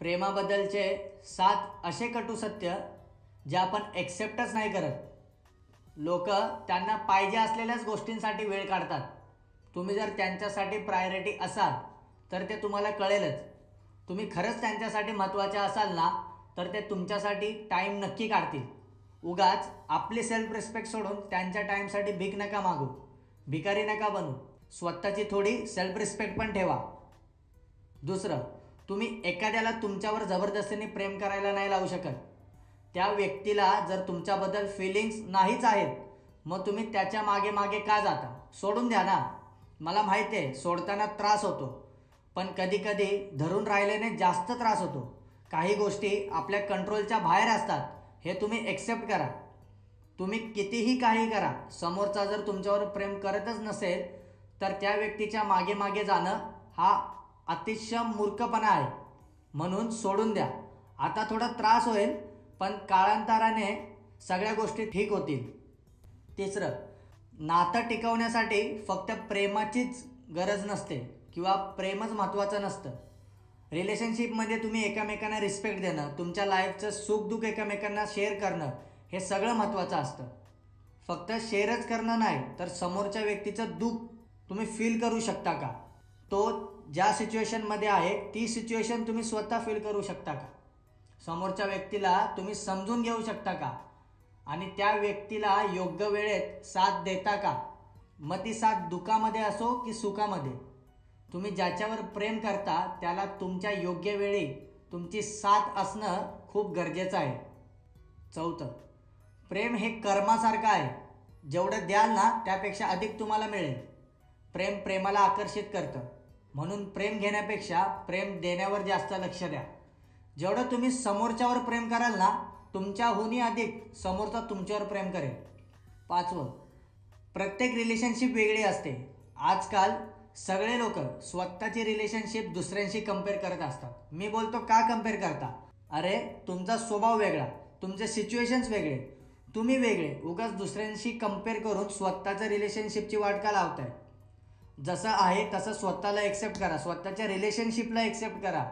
प्रेमाबद्दलचे 7 असे कटू सत्य जे आपण एक्सेप्टच नाही करत. लोक त्यांना पाहिजे असलेल्याच गोष्टींसाठी वेळ काढतात. तुम्ही जर त्यांच्यासाठी प्रायोरिटी असाल तर ते तुम्हाला कळेलच. तुम्ही खरंच त्यांच्यासाठी महत्त्वाचे असाल ना तर ते तुमच्यासाठी टाईम नक्की काढतील. उगाच आपली सेल्फ रिस्पेक्ट सोडून त्यांच्या टाईमसाठी भीक नका मागू, भिकारी नका बनू. स्वतःची थोडी सेल्फ रिस्पेक्ट पण ठेवा. दुसरं, तुम्ही एखाद्याला तुमच्यावर जबरदस्तीने प्रेम करायला नाही लावू शकत. त्या व्यक्तीला जर तुमच्याबद्दल फिलिंग्स नाहीच आहेत मग तुम्ही त्याच्या मागे मागे का जाता? सोडून द्या ना. मला माहिती आहे सोडताना त्रास होतो, पण कधी कधी धरून राहिल्याने जास्त त्रास होतो. काही गोष्टी आपल्या कंट्रोलच्या बाहेर असतात हे तुम्ही एक्सेप्ट करा. तुम्ही कितीही काही करा, समोरचा जर तुमच्यावर प्रेम करतच नसेल तर त्या व्यक्तीच्या मागे मागे जाणं हा अतिशय मूर्खपणा आहे. म्हणून सोडून द्या. आता थोडा त्रास होईल पण काळांतराने सगळ्या गोष्टी ठीक होतील. तिसरं, नातं टिकवण्यासाठी फक्त प्रेमाचीच गरज नसते किंवा प्रेमच महत्त्वाचं नसतं. रिलेशनशिपमध्ये तुम्ही एकमेकांना रिस्पेक्ट देणं, तुमच्या लाईफचं सुखदुःख एकमेकांना शेअर करणं हे सगळं महत्त्वाचं असतं. फक्त शेअरच करणं नाही तर समोरच्या व्यक्तीचं दुःख तुम्ही फील करू शकता का? तो ज्या सिच्युएशनमध्ये आहे ती सिच्युएशन तुम्ही स्वतः फील करू शकता का? समोरच्या व्यक्तीला तुम्ही समजून घेऊ शकता का? आणि त्या व्यक्तीला योग्य वेळेत साथ देता का? मग ती साथ दुःखामध्ये असो की सुखामध्ये. तुम्ही ज्याच्यावर प्रेम करता त्याला तुमच्या योग्य वेळी तुमची साथ असणं खूप गरजेचं आहे. चौथं, प्रेम हे कर्मासारखं आहे. जेवढं द्याल ना त्यापेक्षा अधिक तुम्हाला मिळेल. प्रेम प्रेमाला आकर्षित करतं. म्हणून प्रेम घेण्यापेक्षा प्रेम देण्यावर जास्त लक्ष द्या. जेवढं तुम्ही समोरच्यावर प्रेम कराल ना तुमच्याहूनही अधिक समोरचा तुमच्यावर प्रेम करेल. पाचवं, प्रत्येक रिलेशनशिप वेगळी असते. आजकाल सगळे लोक स्वतःची रिलेशनशिप दुसऱ्यांशी कंपेअर करत असतात. मी बोलतो का कंपेअर करता? अरे तुमचा स्वभाव वेगळा, तुमचे सिच्युएशन्स वेगळे, तुम्ही वेगळे. उगाच दुसऱ्यांशी कंपेअर करून स्वतःच्या रिलेशनशिपची वाट का लावताय? जसं आहे तसं स्वतःला एक्सेप्ट करा, स्वतःच्या रिलेशनशिपला एक्सेप्ट करा.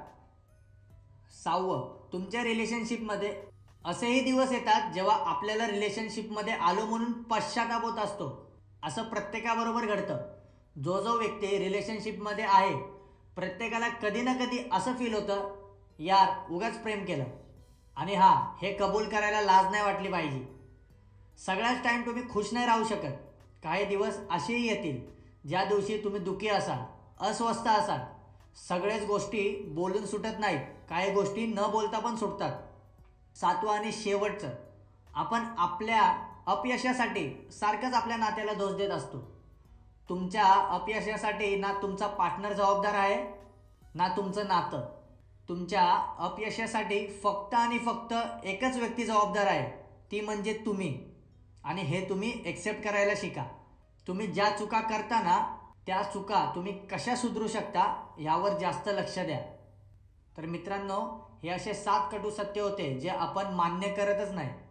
सहावं, तुमच्या रिलेशनशिपमध्ये असेही दिवस येतात जेव्हा आपल्याला रिलेशनशिपमध्ये आलो म्हणून पश्चाताप होत असतो. असं प्रत्येकाबरोबर घडतं. जो जो व्यक्ती रिलेशनशिपमध्ये आहे प्रत्येकाला कधी ना कधी असं फील होतं, यार उगाच प्रेम केलं. आणि हे कबूल करायला लाज नाही वाटली पाहिजे. सगळ्याच टाईम तुम्ही खुश नाही राहू शकत. काही दिवस असेही येतील ज्या दिवशी तुम्ही दुःखी असाल, अस्वस्थ असाल. सगळ्याच गोष्टी बोलून सुटत नाहीत, काही गोष्टी न बोलता पण सुटतात. सातवं आणि शेवटचं, आपण आपल्या अपयशासाठी सारखंच आपल्या नात्याला दोष देत असतो. तुमच्या अपयशासाठी ना तुमचा पार्टनर जबाबदार आहे ना तुमचं नातं. तुमच्या अपयशासाठी फक्त आणि फक्त एकच व्यक्ती जबाबदार आहे, ती म्हणजे तुम्ही. आणि हे तुम्ही एक्सेप्ट करायला शिका. तुम्ही ज्या चुका करता ना त्या चुका तुम्ही कशा सुधारू शकता यावर जास्त लक्ष द्या. तर मित्रांनो, हे असे 7 कटू सत्य होते जे आपण मान्य करतच नाही.